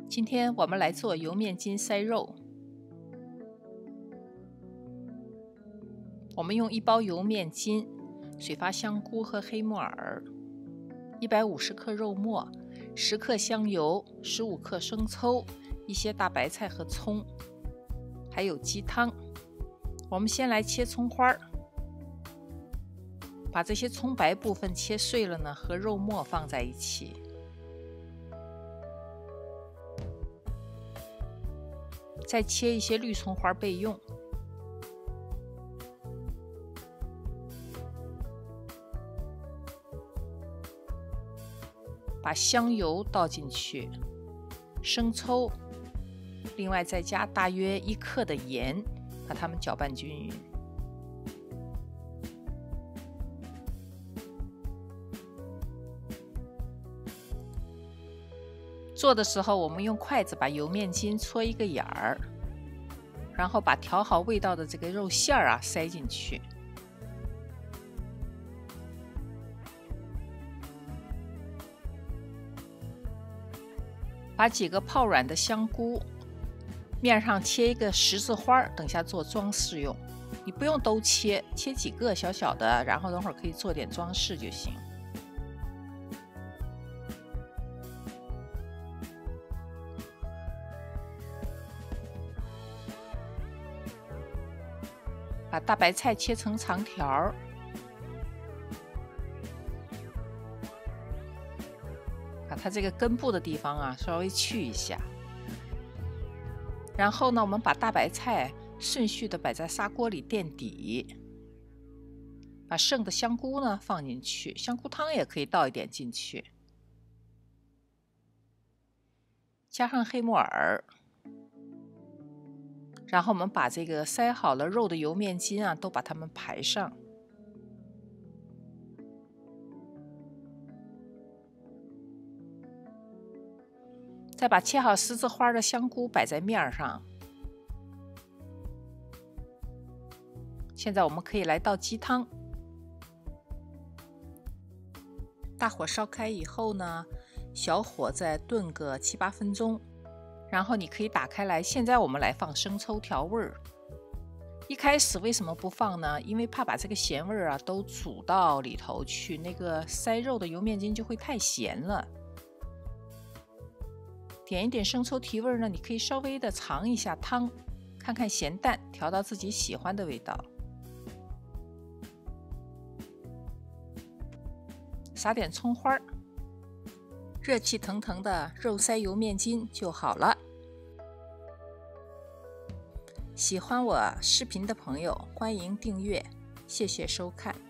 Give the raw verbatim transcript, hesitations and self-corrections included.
今天我们来做油面筋塞肉。我们用一包油面筋、水发香菇和黑木耳、一百五十克肉末、十克香油、十五克生抽、一些大白菜和葱，还有鸡汤。我们先来切葱花儿，把这些葱白部分切碎了呢，和肉末放在一起。再切一些绿葱花备用。把香油倒进去，生抽，另外再加大约一克的盐，把它们搅拌均匀。做的时候，我们用筷子把油面筋戳一个眼儿，然后把调好味道的这个肉馅儿啊塞进去。把几个泡软的香菇面上切一个十字花，等下做装饰用。你不用都切，切几个小小的，然后等会儿可以做点装饰就行。把大白菜切成长条，把它这个根部的地方啊稍微去一下。然后呢，我们把大白菜顺序的摆在砂锅里垫底，把剩的香菇呢放进去，香菇汤也可以倒一点进去，加上黑木耳。然后我们把这个塞好了肉的油面筋啊，都把它们排上。再把切好十字花的香菇摆在面上。现在我们可以来倒鸡汤。大火烧开以后呢，小火再炖个七八分钟。然后你可以打开来，现在我们来放生抽调味儿。一开始为什么不放呢？因为怕把这个咸味儿啊都煮到里头去，那个塞肉的油面筋就会太咸了。点一点生抽提味呢，你可以稍微的尝一下汤，看看咸淡，调到自己喜欢的味道。撒点葱花，热气腾腾的肉塞油面筋就好了。喜欢我视频的朋友，欢迎订阅，谢谢收看。